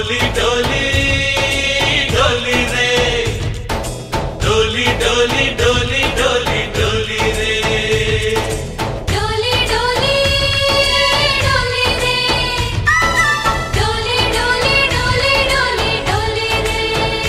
डोली डोली डोली रे डोली डोली डोली डोली डोली रे डोली डोली डोली रे डोली डोली डोली डोली डोली रे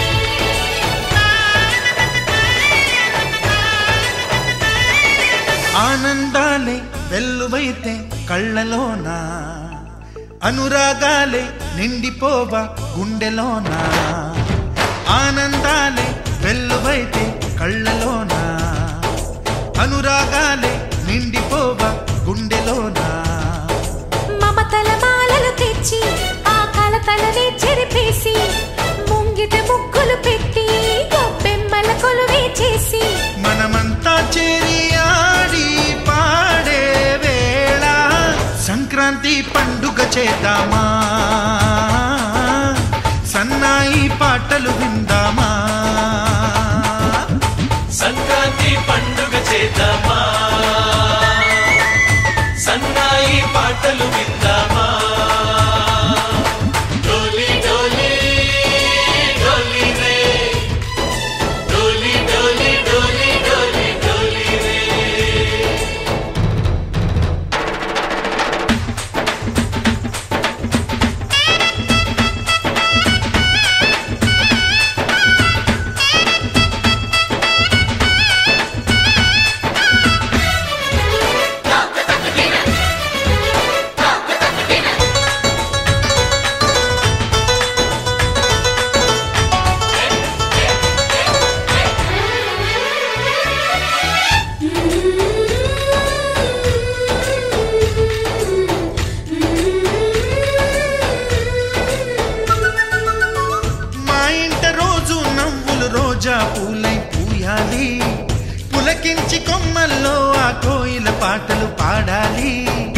ఆనందాలే వెల్లువైతే కళ్ళలోనా అనురాగాలే నిండిపోవా గుండెలోనా ఆనందాలే వెల్లువైతే కళ్ళలోనా అనురాగాలే నిండిపోవా గుండెలోనా మమతల మాలలు తెచ్చి ఆ కలతలనే చెరిపేసి ముంగిట ముగ్గులు పెట్టి గొప్పెమ్మల కొలువే చేసి మనమంతా చేరి ఆడి పాడే వేళ సంక్రాంతి పండుగ చేద్దామా సన్నాయి పాటలు విందామా సంక్రాంతి పండుగ చేద్దామా సన్నాయి పాటలు విందామా డోలి డోలి డోలి రే డోలి డోలి డోలి డోలి డోలి రే రోజా పూలై పూయాలి పులకించి కొమ్మల్లో ఆ కోయిల పాటలు పాడాలి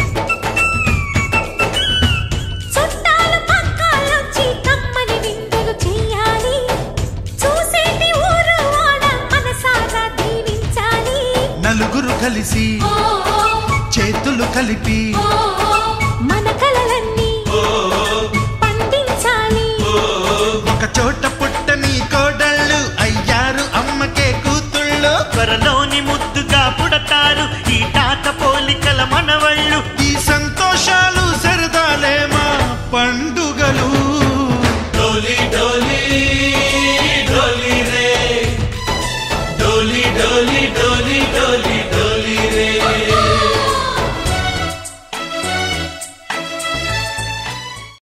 చుట్టాలు పక్కాలొచ్చి కమ్మని విందులు చెయ్యాలి చూసేటి ఊరు వాడ మనసారా దీవించాలి నలుగురు కలిసి చేతులు కలిపి మన కలలన్నీ పండించాలి ఒక చోట పుట్టని కోడళ్ళు అయ్యారు అమ్మకే కూతుళ్ళు త్వరలోని ముద్దుగా పుడతారు ఈ తాత పోలికల మనవళ్ళు ఈ సంతోషాలు సరదాలే మా పండుగలు డోలి డోలి డోలి రే డోలి డోలి డోలి డోలి డోలి రే